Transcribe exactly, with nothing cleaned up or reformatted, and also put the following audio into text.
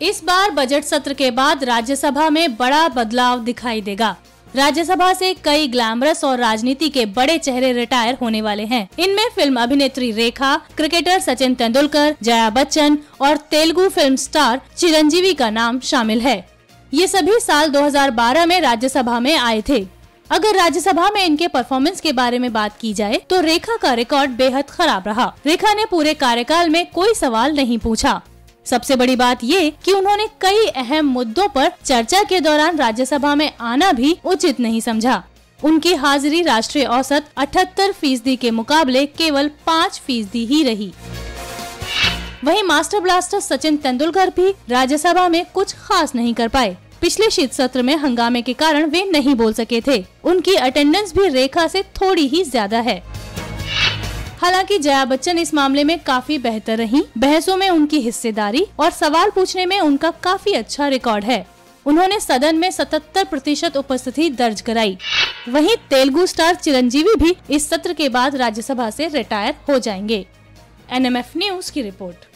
इस बार बजट सत्र के बाद राज्यसभा में बड़ा बदलाव दिखाई देगा। राज्यसभा से कई ग्लैमरस और राजनीति के बड़े चेहरे रिटायर होने वाले हैं। इनमें फिल्म अभिनेत्री रेखा, क्रिकेटर सचिन तेंदुलकर, जया बच्चन और तेलुगु फिल्म स्टार चिरंजीवी का नाम शामिल है। ये सभी साल दो हज़ार बारह में राज्यसभा में आए थे। अगर राज्यसभा में इनके परफॉर्मेंस के बारे में बात की जाए तो रेखा का रिकॉर्ड बेहद खराब रहा। रेखा ने पूरे कार्यकाल में कोई सवाल नहीं पूछा। सबसे बड़ी बात ये कि उन्होंने कई अहम मुद्दों पर चर्चा के दौरान राज्यसभा में आना भी उचित नहीं समझा। उनकी हाजिरी राष्ट्रीय औसत अठहत्तर फीसदी के मुकाबले केवल पाँच फीसदी ही रही। वहीं मास्टर ब्लास्टर सचिन तेंदुलकर भी राज्यसभा में कुछ खास नहीं कर पाए। पिछले शीत सत्र में हंगामे के कारण वे नहीं बोल सके थे। उनकी अटेंडेंस भी रेखा से थोड़ी ही ज्यादा है। हालांकि जया बच्चन इस मामले में काफी बेहतर रहीं। बहसों में उनकी हिस्सेदारी और सवाल पूछने में उनका काफी अच्छा रिकॉर्ड है। उन्होंने सदन में सतहत्तर प्रतिशत उपस्थिति दर्ज कराई। वहीं तेलुगु स्टार चिरंजीवी भी इस सत्र के बाद राज्यसभा से रिटायर हो जाएंगे। एन एम एफ न्यूज की रिपोर्ट।